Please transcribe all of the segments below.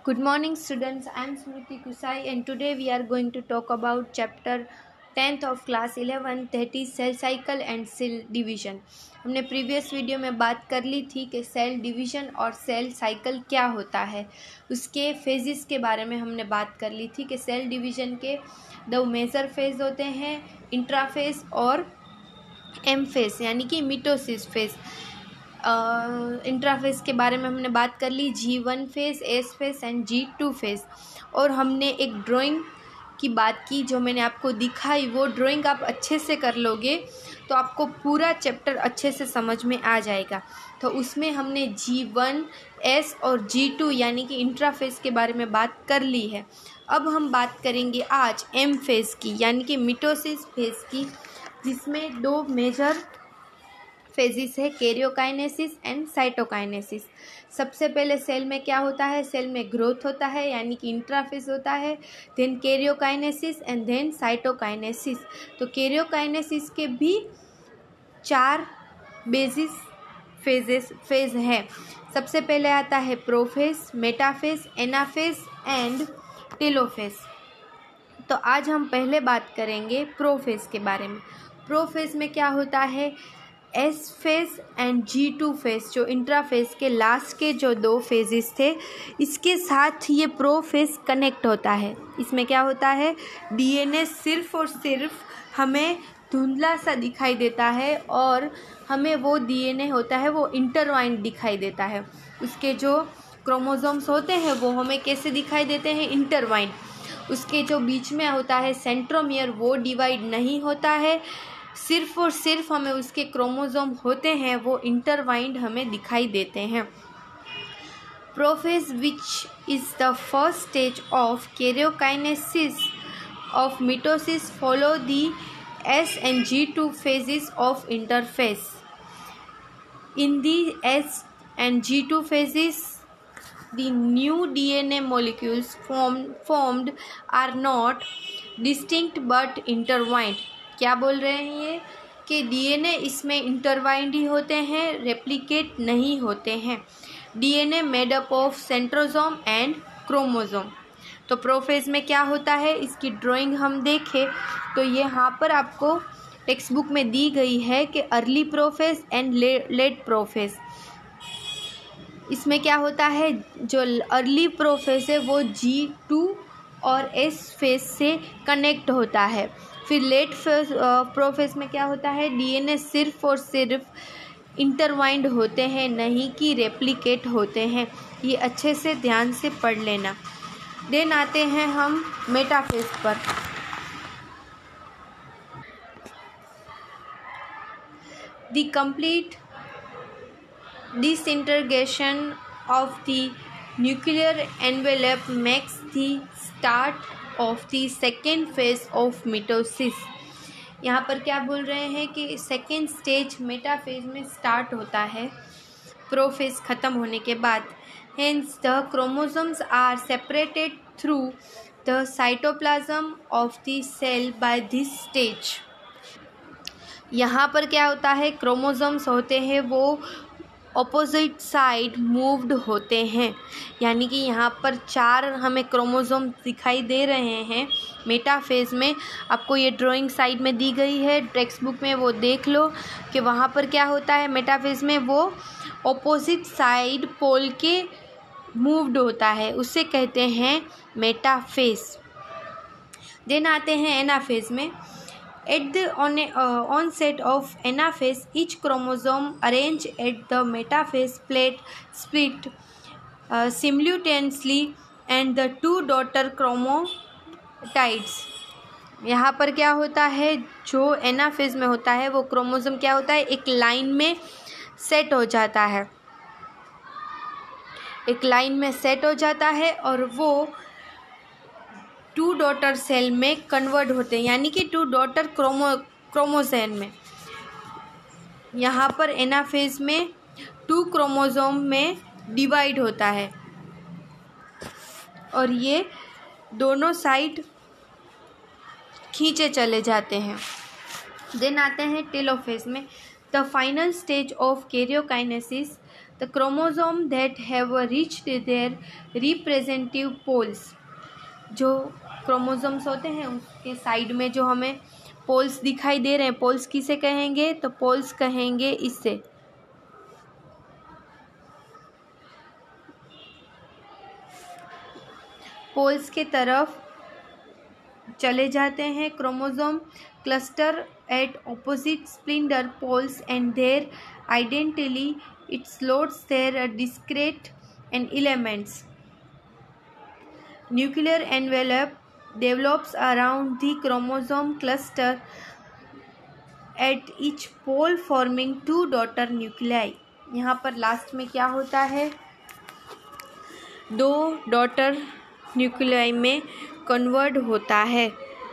Good morning students, I am Smriti Kusai and today we are going to talk about chapter 10th of class 11 that is cell cycle and cell division। हमने previous video में बात कर ली थी कि cell division और cell cycle क्या होता है, उसके फेजेस के बारे में हमने बात कर ली थी कि सेल डिवीजन के दो मेजर फेज होते हैं, इंट्राफेज और एम फेज यानी कि मिटोसिस फेज। इंट्राफेज के बारे में हमने बात कर ली, G1 phase, S phase and G2 phase. और हमने एक ड्राइंग की बात की जो मैंने आपको दिखाई, वो ड्राइंग आप अच्छे से कर लोगे तो आपको पूरा चैप्टर अच्छे से समझ में आ जाएगा। तो उसमें हमने G1, S और G2 यानी कि इंट्राफेज के बारे में बात कर ली है। अब हम बात करेंगे आज एम फेज की यानी कि मिटोसिस फेज की, जिसमें दो मेजर फेजिस है, कैरियोकाइनेसिस एंड साइटोकाइनेसिस। सबसे पहले सेल में क्या होता है, सेल में ग्रोथ होता है यानी कि इंट्राफेज होता है, then karyokinesis and then cytokinesis. तो कैरियोकाइनेसिस के भी 4 बेसिस फेज है। सबसे पहले आता है prophase, metaphase, anaphase and telophase. तो आज हम पहले बात करेंगे प्रोफेज के बारे में। प्रोफेज में क्या होता है, S phase and G2 phase, जो इंट्राफेज के लास्ट के जो 2 फेजेस थे, इसके साथ ये प्रोफेज कनेक्ट होता है। इसमें क्या होता है, डीएनए सिर्फ और सिर्फ हमें धुंधला सा दिखाई देता है और हमें वो डीएनए होता है वो इंटरवाइंड दिखाई देता है। उसके जो क्रोमोसोम्स होते हैं वो हमें कैसे दिखाई देते हैं, इंटरवाइंड। उसके जो बीच में होता है सेंट्रोमियर, वो डिवाइड नहीं होता है, सिर्फ और सिर्फ हमें उसके क्रोमोसोम होते हैं वो इंटरवाइंड हमें दिखाई देते हैं। Prophase which is the first stage of karyokinesis of mitosis follow the S and G2 phases of interphase. In the S and G2 phases, the new DNA molecules formed are not distinct but intertwined. क्या बोल रहे हैं ये कि DNA इसमें intertwined ही होते हैं, replicate नहीं होते हैं। DNA made up of centrosome and chromosome. तो प्रोफेज में क्या होता है, इसकी ड्राइंग हम देखें तो ये यहाँ पर आपको टेक्स्ट बुक में दी गई है कि early prophase and late prophase. इसमें क्या होता है, जो अर्ली प्रोफेज है वो G2 और S फेज से कनेक्ट होता है। फिर लेट फेज प्रोफेज में क्या होता है, डीएनए सिर्फ और सिर्फ इंटरवाइंड होते हैं, नहीं कि रेप्लिकेट होते हैं। ये अच्छे से ध्यान से पढ़ लेना। देन आते हैं हम मेटाफेज पर। The complete disintegration of the nuclear envelope makes the start of the second phase of mitosis। यहाँ पर क्या बोल रहे हैं कि सेकेंड स्टेज मेटाफेज में स्टार्ट होता है प्रोफेज ख़त्म होने के बाद। Hence the chromosomes are separated through the cytoplasm of the cell by this stage। यहाँ पर क्या होता है, क्रोमोसोम्स होते हैं वो ऑपोजिट साइड मूव्ड होते हैं, यानी कि यहाँ पर 4 हमें क्रोमोसोम दिखाई दे रहे हैं मेटाफेज में। आपको ये ड्राइंग साइड में दी गई है टेक्स्ट बुक में, वो देख लो कि वहाँ पर क्या होता है मेटाफेज में, वो ऑपोजिट साइड पोल के मूव्ड होता है, उसे कहते हैं मेटाफेज। देन आते हैं एनाफेज में। At the onset of anaphase, each chromosome arranged at the metaphase plate split simultaneously and the 2 daughter chromatids। यहाँ पर क्या होता है, जो एनाफेज में होता है वो क्रोमोसोम क्या होता है, एक लाइन में सेट हो जाता है, एक लाइन में सेट हो जाता है और वो 2 डॉटर सेल में कन्वर्ट होते हैं, यानी कि 2 डॉटर क्रोमोसोम में। यहाँ पर एनाफेज में 2 क्रोमोसोम में डिवाइड होता है और ये दोनों साइड खींचे चले जाते हैं। देन आते हैं टेलोफेज में। The final stage of karyokinesis the chromosome that have reached their representative poles. जो क्रोमोसोम्स होते हैं उसके साइड में जो हमें पोल्स दिखाई दे रहे हैं, पोल्स किसे कहेंगे? तो पोल्स कहेंगे इससे। पोल्स के तरफ चले जाते हैं chromosome cluster at opposite splinter poles and their identity its loads their discrete and elements. Nuclear envelope develops around the chromosome cluster at each pole forming 2 daughter nuclei। यहाँ पर लास्ट में क्या होता है? 2 डॉटर न्यूक्लियाई में convert होता है।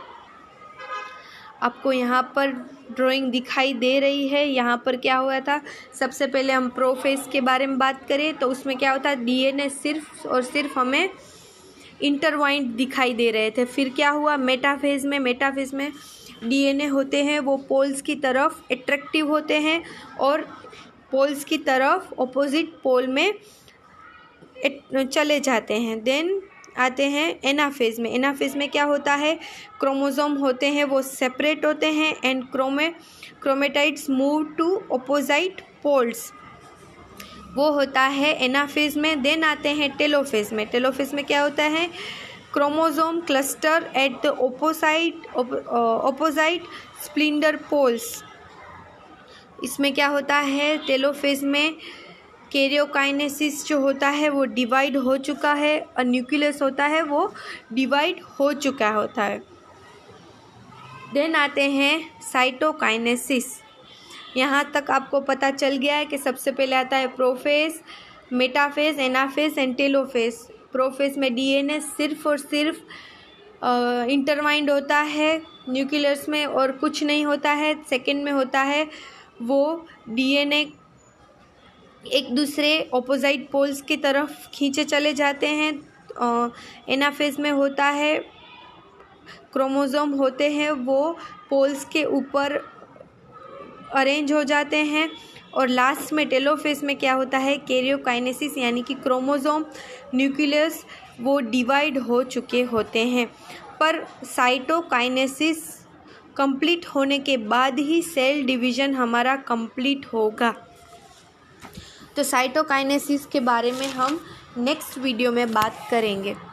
आपको यहाँ पर ड्राइंग दिखाई दे रही है। यहाँ पर क्या हुआ था? सबसे पहले हम प्रोफेज के बारे में बात करें तो उसमें क्या होता है? डीएनए सिर्फ और सिर्फ हमें इंटरवाइंड दिखाई दे रहे थे। फिर क्या हुआ? मेटाफेज में डीएनए होते हैं वो पोल्स की तरफ अट्रैक्टिव होते हैं और पोल्स की तरफ ऑपोजिट पोल में चले जाते हैं। देन आते हैं एनाफेज में। एनाफेज में क्या होता है? क्रोमोसोम होते हैं वो सेपरेट होते हैं and chromatids move to opposite poles, वो होता है एनाफेज में। देन आते हैं टेलोफेज में। टेलोफेज में क्या होता है? Chromosome cluster at the opposite splinter poles. इसमें क्या होता है? टेलोफेज में कैरियोकाइनेसिस जो होता है वो डिवाइड हो चुका है और न्यूक्लियस होता है वो डिवाइड हो चुका होता है। देन आते हैं साइटोकाइनेसिस। यहाँ तक आपको पता चल गया है कि सबसे पहले आता है prophase, metaphase, anaphase and telophase. प्रोफेज में डीएनए सिर्फ और सिर्फ इंटरवाइंड होता है न्यूक्लियस में और कुछ नहीं होता है। सेकंड में होता है वो डीएनए एक दूसरे ऑपोजिट पोल्स की तरफ खींचे चले जाते हैं। एनाफेज में होता है क्रोमोसोम होते हैं वो पोल्स के ऊपर अरेंज हो जाते हैं। और लास्ट में टेलोफेज में क्या होता है? कैरियोकाइनेसिस, यानी कि क्रोमोसोम न्यूक्लियस वो डिवाइड हो चुके होते हैं। पर साइटोकाइनेसिस कंप्लीट होने के बाद ही सेल डिवीज़न हमारा कंप्लीट होगा। तो साइटोकाइनेसिस के बारे में हम नेक्स्ट वीडियो में बात करेंगे।